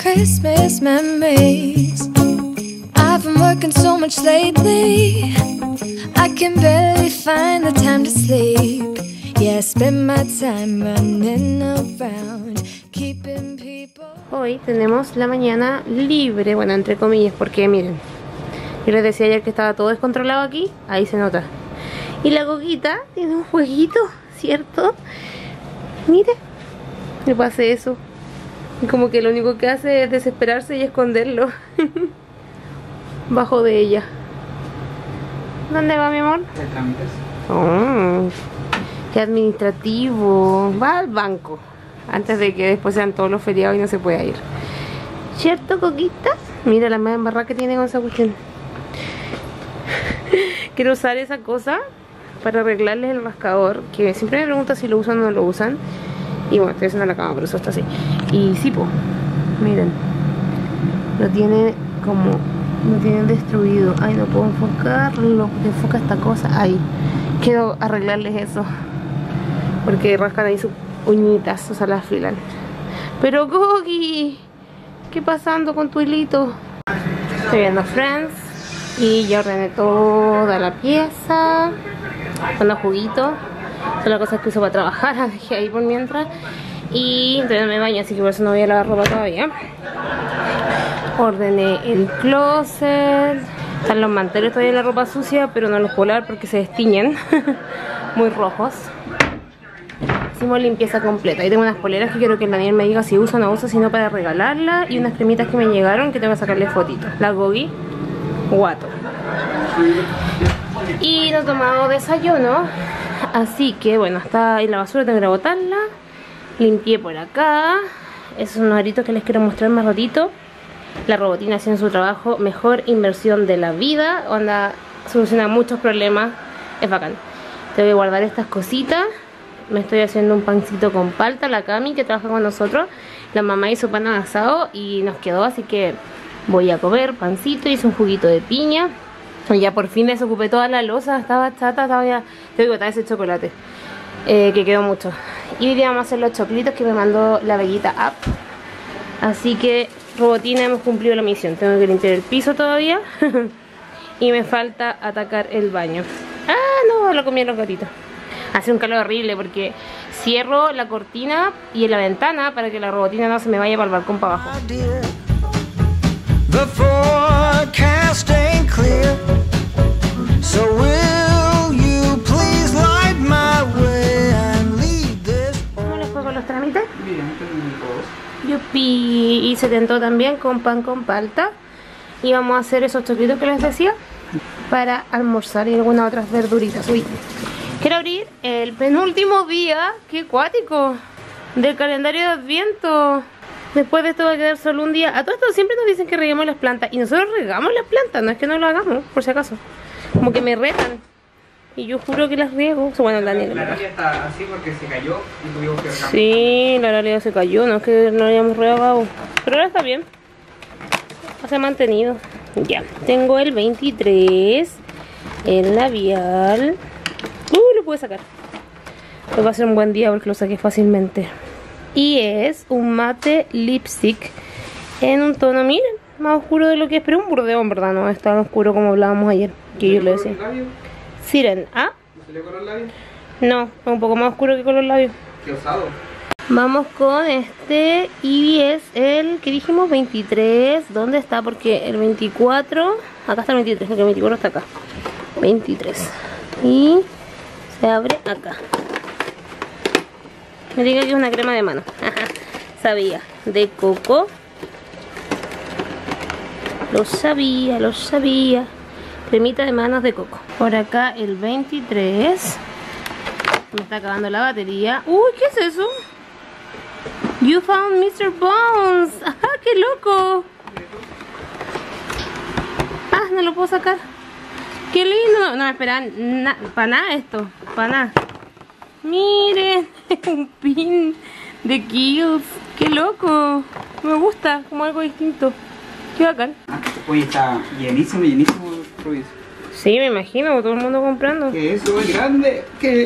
Christmas memories. I've been working so much lately, I can barely find the time to sleep. Yeah, I spend my time running around, keeping people. Hoy tenemos la mañana libre, bueno, entre comillas, porque miren, yo les decía ayer que estaba todo descontrolado aquí, ahí se nota. Y la Coquita tiene un jueguito, ¿cierto? Mire, le pasé eso. Y como que lo único que hace es desesperarse y esconderlo bajo de ella. ¿Dónde va, mi amor? ¿De trámites? Oh, qué administrativo. Va al banco antes de que después sean todos los feriados y no se pueda ir. ¿Cierto, Coquita? Mira la media embarrada que tiene con esa cuestión. Quiero usar esa cosa para arreglarles el rascador, que siempre me preguntan si lo usan o no lo usan. Y bueno, estoy haciendo la cama, pero eso está así. Y sí, pues, miren, lo tiene como, lo tienen destruido. Ay, no puedo enfocarlo, enfoca esta cosa. Ahí, quiero arreglarles eso, porque rascan ahí sus uñitas, o sea, las afilan. Pero Gogi, ¿qué pasando con tu hilito? Estoy viendo Friends y ya ordené toda la pieza con los juguitos. Son las cosas que uso para trabajar, las dejé ahí por mientras. Y entonces me baño, así que por eso no voy a lavar ropa todavía. Ordené el closet. Están los manteles todavía en la ropa sucia, pero no los puedo lavar porque se destiñen. Muy rojos. Hicimos limpieza completa. Ahí tengo unas poleras que quiero que el Daniel me diga si uso o no uso, sino para regalarla. Y unas cremitas que me llegaron que tengo que sacarle fotitos. La Gogi, guato. Y no he tomado desayuno, así que bueno, está ahí la basura, tengo que botarla. Limpié por acá. Esos son unos aritos que les quiero mostrar más ratito. La robotina haciendo su trabajo, mejor inversión de la vida. Onda, soluciona muchos problemas. Es bacán. Tengo que guardar estas cositas. Me estoy haciendo un pancito con palta. La Cami, que trabaja con nosotros, la mamá hizo pan asado y nos quedó, así que voy a comer pancito. Hice un juguito de piña. Ya por fin desocupé toda la loza. Estaba chata, estaba ya... Tengo que botar ese chocolate, que quedó mucho. Y hoy día vamos a hacer los choclitos que me mandó la Veguita App. Así que, robotina, hemos cumplido la misión. Tengo que limpiar el piso todavía. Y me falta atacar el baño. Ah, no, lo comieron los gatitos. Hace un calor horrible porque cierro la cortina y la ventana para que la robotina no se me vaya para el balcón para abajo. The forecast ain't clear, so will you please light my way and lead this. ¿Cómo les fue con los trámites? Bien, tengo todos. Yupi. Y se tentó también con pan con palta. Y vamos a hacer esos choclitos que les decía para almorzar y algunas otras verduritas. Uy, quiero abrir el penúltimo día, qué cuático, del calendario de Adviento. Después de esto va a quedar solo un día. A todo esto siempre nos dicen que regamos las plantas. Y nosotros regamos las plantas, no es que no lo hagamos, por si acaso. Como que me retan y yo juro que las riego. O sea, bueno, el Daniel. La realidad está así porque se cayó y tuvimos que regar. Sí, la realidad se cayó, no es que no lo hayamos regado. Pero ahora está bien. Se ha mantenido. Ya, tengo el 23. El labial. Lo pude sacar. Hoy va a ser un buen día porque lo saqué fácilmente. Y es un mate lipstick en un tono, miren, más oscuro de lo que es, pero un burdeón, ¿verdad? No es tan oscuro como hablábamos ayer, que yo le decía. Siren, ¿ah? ¿No salió color labio? No, es un poco más oscuro que con los labios. Qué osado. Vamos con este y es el que dijimos 23. ¿Dónde está? Porque el 24, acá está el 23, porque el 24 está acá. 23. Y se abre acá. Me diga que es una crema de mano. Sabía. De coco. Lo sabía, lo sabía. Cremita de manos de coco. Por acá el 23. Me está acabando la batería. Uy, ¿qué es eso? You found Mr. Bones. ¡Ajá, qué loco! Ah, no lo puedo sacar. Qué lindo. No me esperan para nada esto. Para nada. Miren, un pin de Kills. Qué loco. Me gusta, como algo distinto. Qué bacán. Hoy está llenísimo, llenísimo el provincia. Sí, me imagino, todo el mundo comprando. ¿Qué es eso? Es grande. ¿Qué es?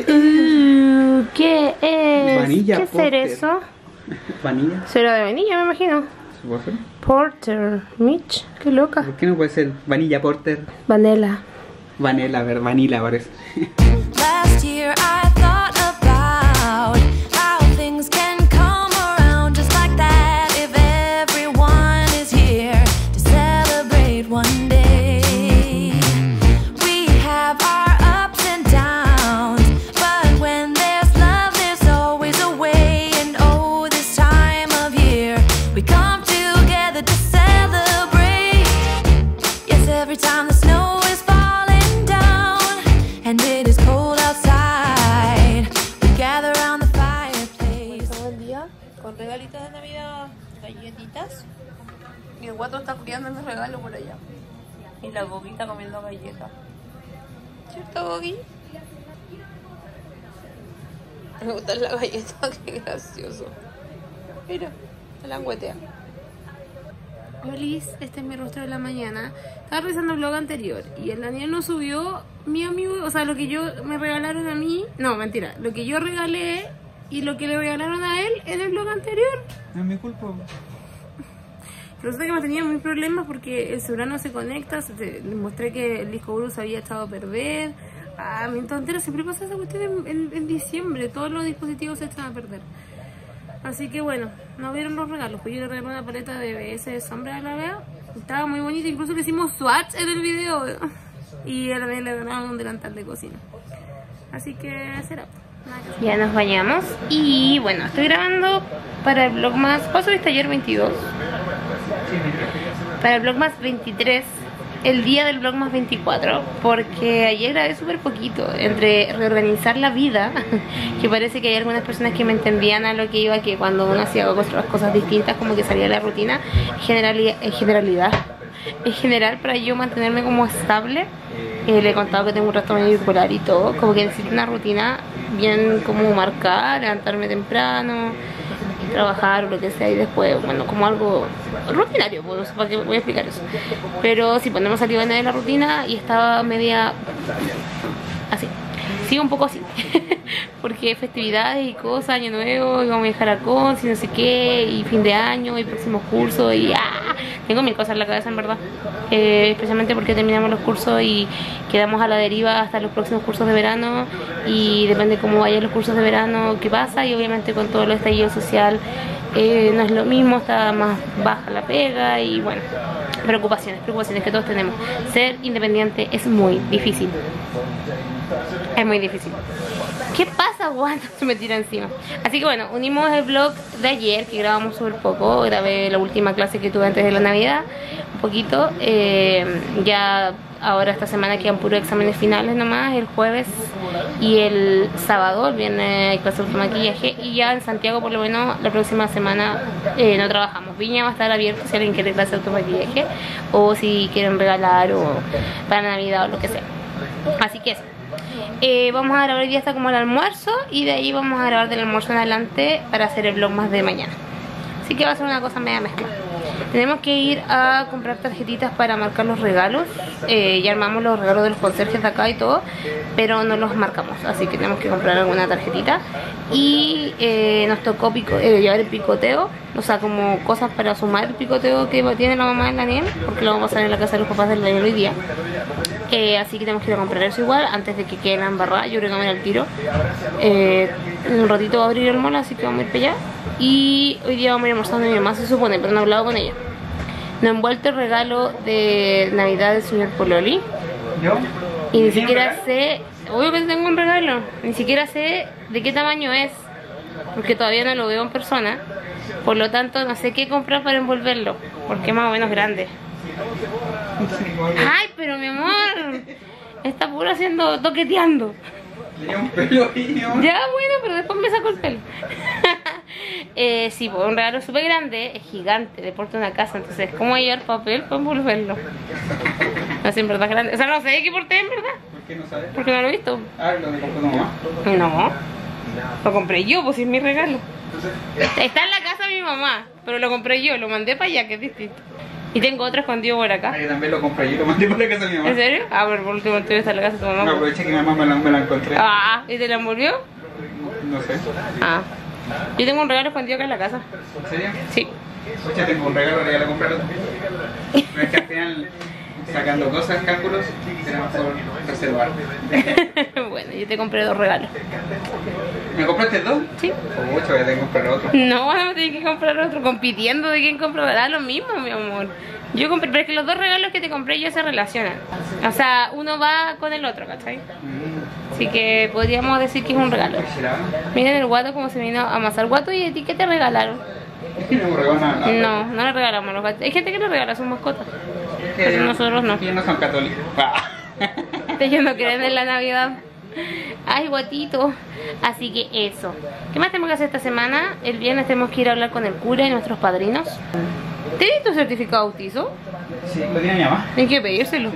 ¿Qué es? Vanilla ¿Qué Potter. será eso? Vanilla. Será de vainilla, me imagino. ¿Se puede hacer? Porter. Mitch, qué loca. ¿Por qué no puede ser vanilla porter? Vanilla. Vanilla, a ver, vanilla parece. Last year I thought about how things can come around just like that if everyone is here to celebrate one day. We have our ups and downs, but when there's love there's always a way. And oh, this time of year we come together to celebrate. Yes, every time the snow is falling down and it is cold outside, we gather around the fireplace. Todo el día con regalitos de Navidad, galletitas. Y el guato está cuidando el regalo por allá. Y la Goguita comiendo galletas. ¿Cierto, Gogui? Me gustan las galletas, qué gracioso. Mira, se la huetea. Hola, este es mi rostro de la mañana. Estaba revisando el vlog anterior y el Daniel nos subió mi amigo, o sea, lo que yo me regalaron a mí. No, mentira, lo que yo regalé y lo que le regalaron a él en el vlog anterior. No es mi culpa. Resulta que me tenía muy problemas porque el celular no se conecta. Les mostré que el disco duro se había echado a perder. Ah, mi tontera, siempre pasa esa cuestión en diciembre. Todos los dispositivos se echan a perder. Así que bueno, no vieron los regalos. Pues yo le regalé una paleta de BS de sombra de la Bea. Estaba muy bonita, incluso le hicimos swatch en el video. Y a la vez le regalaron un delantal de cocina. Así que será. Ya nos bañamos y bueno, estoy grabando para el Vlogmas. ¿Cuál subiste ayer? 22. Para el Vlogmas 23, el día del Vlogmas 24, porque ayer grabé súper poquito. Entre reorganizar la vida, que parece que hay algunas personas que me entendían a lo que iba, que cuando uno hacía otras cosas distintas como que salía de la rutina. En general, para yo mantenerme como estable, le he contado que tengo un trastorno bipolar y todo, como que necesito una rutina bien como marcada, levantarme temprano, trabajar o lo que sea, y después, bueno, como algo rutinario, pues no sé para qué voy a explicar eso. Pero sí, pues no hemos salido de la rutina y estaba media así. Sigo un poco así porque festividades y cosas, año nuevo, y vamos a viajar a Conce, no sé qué, y fin de año, y próximos cursos, y tengo mil cosas en la cabeza en verdad, especialmente porque terminamos los cursos y quedamos a la deriva hasta los próximos cursos de verano, y depende cómo vayan los cursos de verano, qué pasa, y obviamente con todo lo estallido social no es lo mismo, está más baja la pega, y bueno, preocupaciones que todos tenemos. Ser independiente es muy difícil. Es muy difícil. ¿Qué pasa, Juan? Se me tira encima. Así que bueno, unimos el vlog de ayer, que grabamos súper poco. Grabé la última clase que tuve antes de la Navidad, un poquito. Ya ahora esta semana quedan puros exámenes finales nomás, el jueves y el sábado. El viernes hay clase de automaquillaje. Y ya en Santiago, por lo menos, la próxima semana no trabajamos. Viña va a estar abierto si alguien quiere clase de automaquillaje, o si quieren regalar o para Navidad o lo que sea. Así que eso. Vamos a grabar hoy día hasta como el almuerzo, y de ahí vamos a grabar del almuerzo en adelante para hacer el vlog más de mañana. Así que va a ser una cosa media mezcla. Tenemos que ir a comprar tarjetitas para marcar los regalos. Ya armamos los regalos de los conserjes de acá y todo, pero no los marcamos, así que tenemos que comprar alguna tarjetita. Y nos tocó llevar el picoteo, o sea, como cosas para sumar el picoteo que tiene la mamá de Daniel, porque lo vamos a hacer en la casa de los papás del Daniel hoy día. Así que tenemos que ir a comprar eso igual antes de que quede la embarrada. Yo creo que vamos a ir al tiro. En un ratito va a abrir el mall, así que vamos a ir para allá. Y hoy día vamos a ir almorzando a mi mamá, se supone, pero no he hablado con ella. Nos ha envuelto el regalo de Navidad del señor Pololi. ¿Yo? Y ni siquiera sé, obvio que tengo un regalo, ni siquiera sé de qué tamaño es, porque todavía no lo veo en persona. Por lo tanto, no sé qué comprar para envolverlo, porque es más o menos grande. Ay, pero mi amor, está puro haciendo, toqueteando. Tenía un pelo ahí, mi amor. Ya, bueno, pero después me saco el pelo. Sí, pues un regalo súper grande, es gigante, de porte una casa, entonces, ¿cómo llevar papel para envolverlo? No sé, en verdad es grande. O sea, no sé de qué porte en verdad. ¿Por qué no sabes? Porque no lo he visto. Ah, lo que compró tu mamá. No, lo compré yo, pues si es mi regalo. Está en la casa de mi mamá, pero lo compré yo, lo mandé para allá, que es distinto. Y tengo otro escondido por acá. Ah, yo también lo compré, yo lo mandé para la casa de mi mamá. ¿En serio? Ah, pero por último tú está en la casa de tu mamá. No, aproveché que mi mamá me la encontré. Ah, ¿y te la envolvió? No sé. Ah, yo tengo un regalo escondido acá en la casa. ¿En serio? Sí. Oye, tengo un regalo, ya lo compré al otro. Pero es que al final, sacando cosas, cálculos, será mejor reservar. Bueno, yo te compré 2 regalos. ¿Me compraste 2? Sí. Mucho, ya tengo que comprar otro. No, no me tienes que comprar otro, compitiendo de quién comprará lo mismo, mi amor. Yo compré, pero es que los 2 regalos que te compré yo se relacionan. O sea, uno va con el otro, ¿cachai? Así que podríamos decir que es un regalo. Miren el guato como se vino a amasar. Guato, ¿y a ti qué te regalaron? No me regaló nada. No, no le regalamos los gatos. Hay gente que le regala sus mascotas. Pero nosotros no. Ellos no son católicos. Ellos no creen en la Navidad. Ay, guatito. Así que eso. ¿Qué más tenemos que hacer esta semana? El viernes tenemos que ir a hablar con el cura y nuestros padrinos. ¿Te di tu certificado de bautizo? Sí, lo tiene mi mamá. Hay que pedírselo.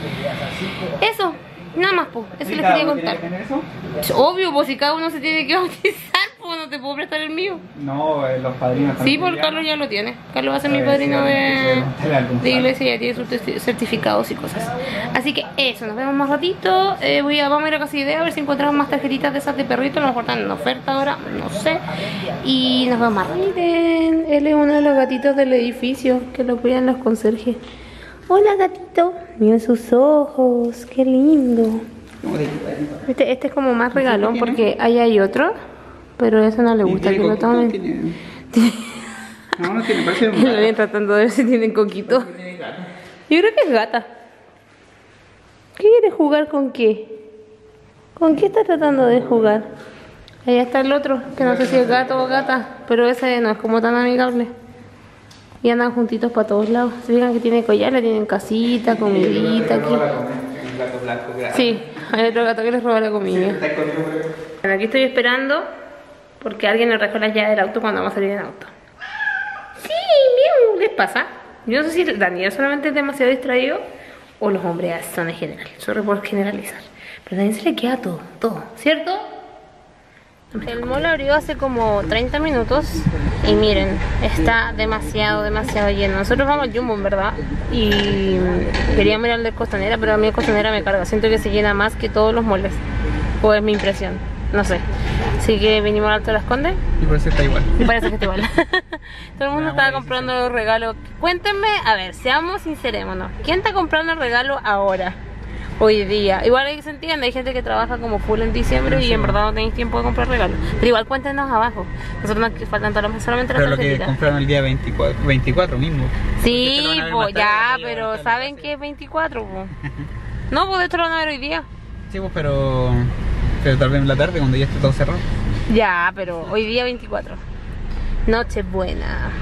Eso, nada más, pues. Eso les quería contar. ¿Tiene que tener eso? Obvio, pues si cada uno se tiene que bautizar, pues no te puedo prestar el mío. No, los padrinos Sí, porque Carlos ya lo tiene. Carlos va a ser mi padrino de iglesia, ya tiene sus certificados y cosas. Así que eso, nos vemos más ratito. Vamos a ir a Casa Idea a ver si encontramos más tarjetitas de esas de perrito. A lo mejor están en oferta ahora, no sé. Y nos vemos más ratito. Miren, él es uno de los gatitos del edificio que lo cuidan los conserjes. Hola, gatito. Miren sus ojos, qué lindo. Este es como más regalón porque ahí hay otro. Pero eso no le gusta que lo tomen. No, no tiene, parece un Lo vienen tratando de ver si tienen coquito. Yo creo que es gata. ¿Qué quiere jugar con qué? ¿Con qué está tratando de jugar? Allá está el otro, que no sé si es gato o gata, pero ese no es como tan amigable. Y andan juntitos para todos lados. Se fijan que tiene collar, le tienen casita, comidita aquí. Sí, hay otro gato que les roba la comida. Bueno, aquí estoy esperando porque alguien nos dejó las llaves del auto cuando vamos a salir en auto. Sí, miau, ¿les pasa? Yo no sé si Daniel solamente es demasiado distraído o los hombres son en general. Sorry por generalizar. Pero a Daniel se le queda todo, ¿cierto? El mall abrió hace como 30 minutos y miren, está demasiado lleno. Nosotros vamos al Jumbo, en verdad, y queríamos ir al de Costanera, pero a mí el Costanera me carga. Siento que se llena más que todos los malls, o es mi impresión, no sé. Así que vinimos al Alto de Las Condes. Y parece que está igual. Y parece que está igual. Todo el mundo estaba comprando los regalos. Cuéntenme, a ver, seamos sincerémonos. ¿Quién está comprando el regalo ahora? Hoy día. Igual ahí se entiende, hay gente que trabaja como full en diciembre y en verdad no tenéis tiempo de comprar regalos. Pero igual cuéntenos abajo. Nosotros nos faltan solamente las Pero lo que tarjetitas. compraron el día 24 mismo. Sí, pues ya, día, pero ¿saben qué es 24? Po? No, pues de esto lo van a ver hoy día. Sí, pues, pero tal vez en la tarde cuando ya esté todo cerrado. Ya, pero hoy día 24. Nochebuena.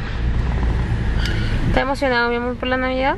¿Estás emocionado, mi amor, por la Navidad?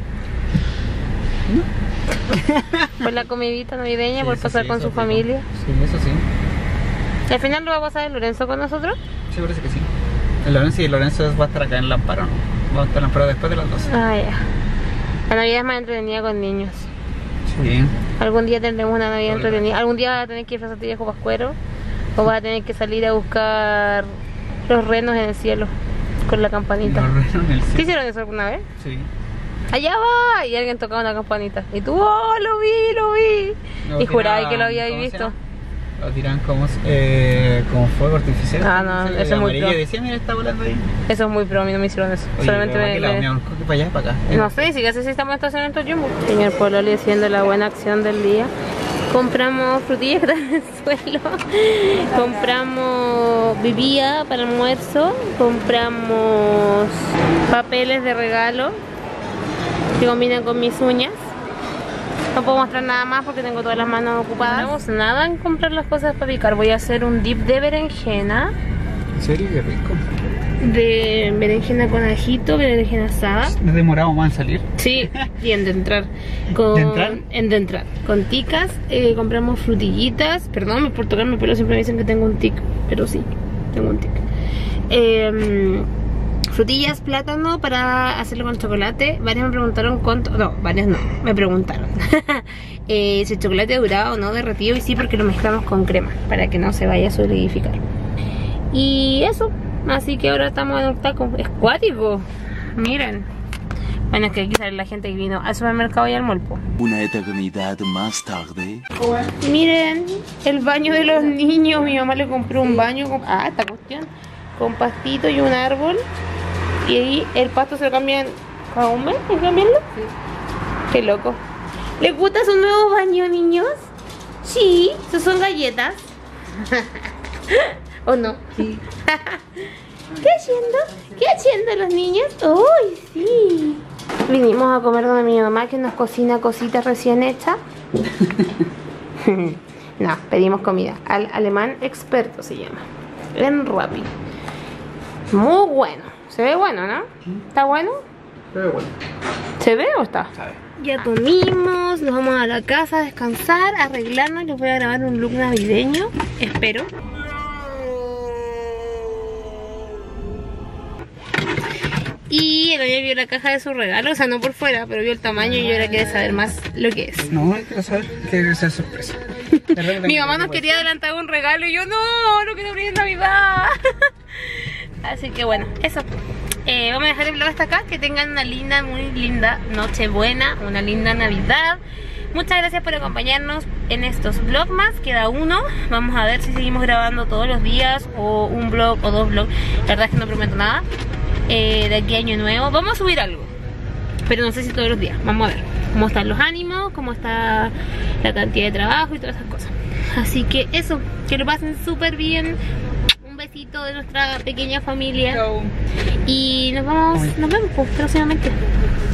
Por la comidita navideña, Sí, por eso pasar sí, con eso su sí. familia. Sí, eso sí. ¿Al final lo va a pasar el Lorenzo con nosotros? Sí, parece que sí. El Lorenzo va a estar acá en Lamparo, ¿no? Va a estar en Lamparo después de las 12. Ah, ya. La Navidad es más entretenida con niños. Sí. Algún día tendremos una Navidad entretenida. Algún día vas a tener que ir a Viejo Pascuero. O vas a tener que salir a buscar los renos en el cielo con la campanita. Los renos en el ¿Sí cielo. hicieron eso alguna vez? Sí. Allá va, y alguien tocaba una campanita. Y tú, oh, lo vi. Lo Y jurabas que lo tiraban, habíais ¿cómo se visto. llama? Lo tiran como fuego artificial. Ah, no, Sí, eso es el muy amarillo pro. decía, mira, está volando ahí. Eso es muy pro, a mí no me hicieron eso. Oye, Solamente pero ¿para qué lado? me... Me ahorcó que para allá, para acá. No sé, si casi estamos en estacionamiento Jumbo. Señor Pololi haciendo la buena acción del día. Compramos frutillas que están en el suelo. Compramos bebida para almuerzo. Compramos papeles de regalo que combinan con mis uñas. No puedo mostrar nada más porque tengo todas las manos ocupadas. No hacemos nada en comprar las cosas para picar. Voy a hacer un dip de berenjena. ¿En serio? Qué rico. De berenjena con ajito, berenjena asada. ¿No demorado más en salir? Sí, y en de entrar. En de entrar. Con ticas, compramos frutillitas. Perdón por tocarme el pelo, siempre me dicen que tengo un tic. Pero sí, tengo un tic. Frutillas, plátano para hacerlo con chocolate. Varias me preguntaron cuánto. No, varias no, me preguntaron si el chocolate duraba o no derretido. Y sí, porque lo mezclamos con crema para que no se vaya a solidificar. Y eso. Así que ahora estamos en un taco. Es cuático. Miren. Bueno, es que aquí sale la gente que vino al supermercado y al molpo. Una eternidad más tarde. Miren, el baño de los niños. Mi mamá le compró un baño con... esta cuestión. Con pastito y un árbol. Y ahí el pasto se lo cambian cada un mes, ¿hay que cambiarlo? Sí. Qué loco. ¿Les gusta su nuevo baño, niños? Sí, ¿eso son galletas? ¿O no? Sí. ¿Qué haciendo? ¿Qué haciendo los niños? ¡Uy, sí! Vinimos a comer donde mi mamá que nos cocina cositas recién hechas. No, pedimos comida. Al alemán experto se llama. En Rappi. Muy bueno. Se ve bueno, ¿no? ¿Está bueno? Se ve bueno. ¿Se ve o está? Sabe. Ya comimos, nos vamos a la casa a descansar, a arreglarnos. Les voy a grabar un look navideño, espero. Y el niño vio la caja de su regalo, o sea, no por fuera, pero vio el tamaño y yo ahora quiero saber más lo que es. No, quiero saber que sea sorpresa. Mi mamá nos quería adelantar un regalo y yo no quiero abrir en Navidad. Así que bueno, eso. Vamos a dejar el vlog hasta acá. Que tengan una linda, muy linda Nochebuena, una linda Navidad. Muchas gracias por acompañarnos en estos vlogmas. Queda uno. Vamos a ver si seguimos grabando todos los días o un vlog o 2 vlogs. La verdad es que no prometo nada. De aquí a Año Nuevo vamos a subir algo, pero no sé si todos los días. Vamos a ver cómo están los ánimos, cómo está la cantidad de trabajo y todas esas cosas. Así que eso, que lo pasen súper bien. Un besito de nuestra pequeña familia. Chao. Y nos vemos pues, próximamente.